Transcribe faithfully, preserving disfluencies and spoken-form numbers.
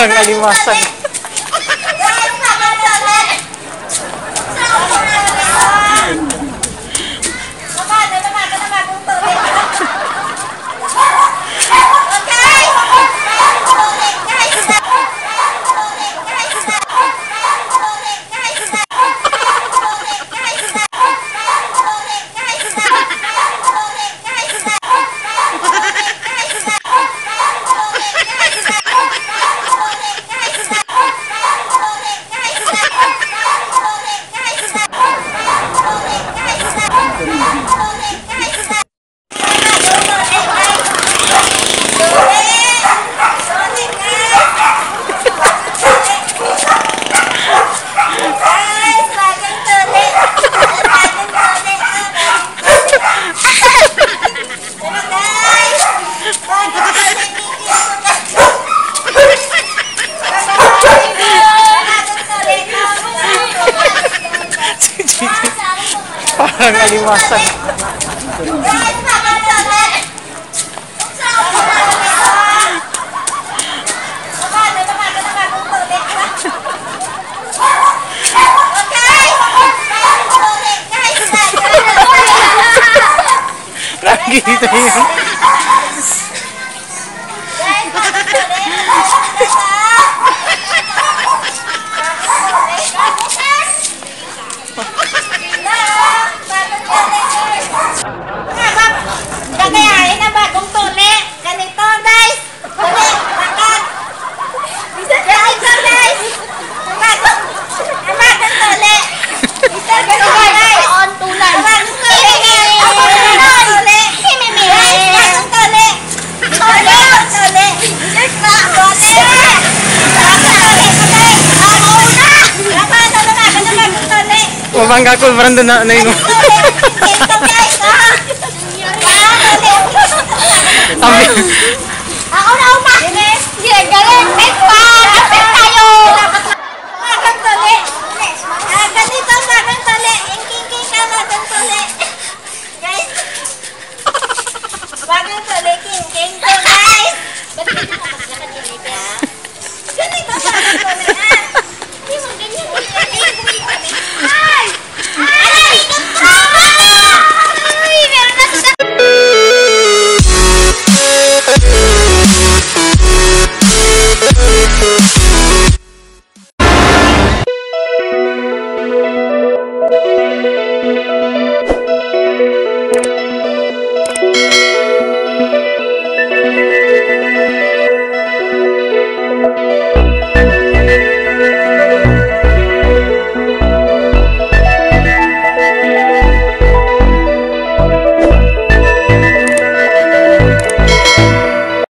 Parang alimasan. Parang alimasan. Lagi dito yun. Kagayain na bagong tuli. Ganito guys. Tuli. Bakit? Ganito guys. Bagong. Bagong tuli. Ganito guys. On tulan. Bagong tuli. Bagong tuli. Bagong tuli. Bagong tuli. Just na. Bagong tuli. Mabangga ko, parang doon na yun. Ganito guys. Sabi. Ako na umakinis. Sige, galing. Pet pa. Pet tayo. Magang tuli. Ganito, magang tuli. King-king ka, magang tuli. Guys. Magang tuli, king-king.